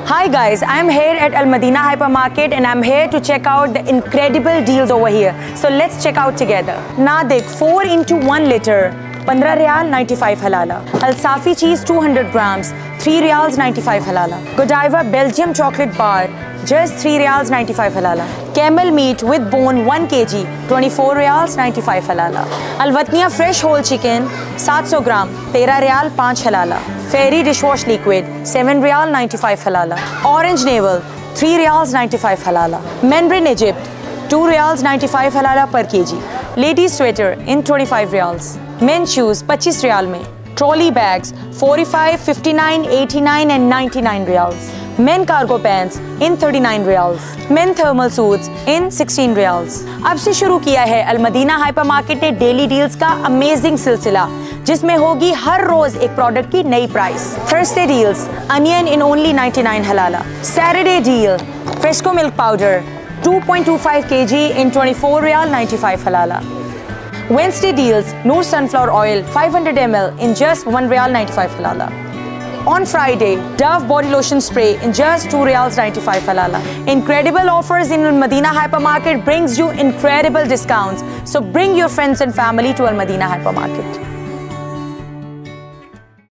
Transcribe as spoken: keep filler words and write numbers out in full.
Hi guys, I'm here at Al Madina Hypermarket and I'm here to check out the incredible deals over here. So let's check out together. Nadik four into one liter, पंद्रह riyal ninety-five halala. Al-Safi cheese two hundred grams, three riyals ninety-five halala. Godiva Belgium chocolate bar, just three riyals ninety-five halala. Camel meat with bone one kilogram, twenty-four riyals ninety-five halala. Al-Watniya fresh whole chicken seven hundred gram, thirteen riyal five halala. Fairy dishwash liquid seven riyal ninety-five halala. Orange navel three riyals ninety-five halala. Membrin Egypt two riyals ninety-five halala per kg. Ladies sweater in twenty-five riyals. Men shoes twenty-five riyal mein. Trolley bags forty-five, fifty-nine, eighty-nine and ninety-nine riyals. Men cargo pants in thirty-nine riyals. Men thermal suits in sixteen riyals. अब से शुरू किया है Al Madina hypermarket ने daily deals का amazing सिलसिला, जिसमें होगी हर रोज एक प्रोडक्ट की नई price. Thursday deals onion in only ninety-nine halala. Saturday deal Fresco milk powder two point two five kilograms in twenty-four riyal ninety-five halala. Wednesday deals Noor sunflower oil five hundred milliliters in just one riyal ninety-five halala. On Friday, Dove body lotion spray in just two riyals ninety-five halala. Incredible offers in Al Madina Hypermarket brings you incredible discounts. So bring your friends and family to Al Madina Hypermarket.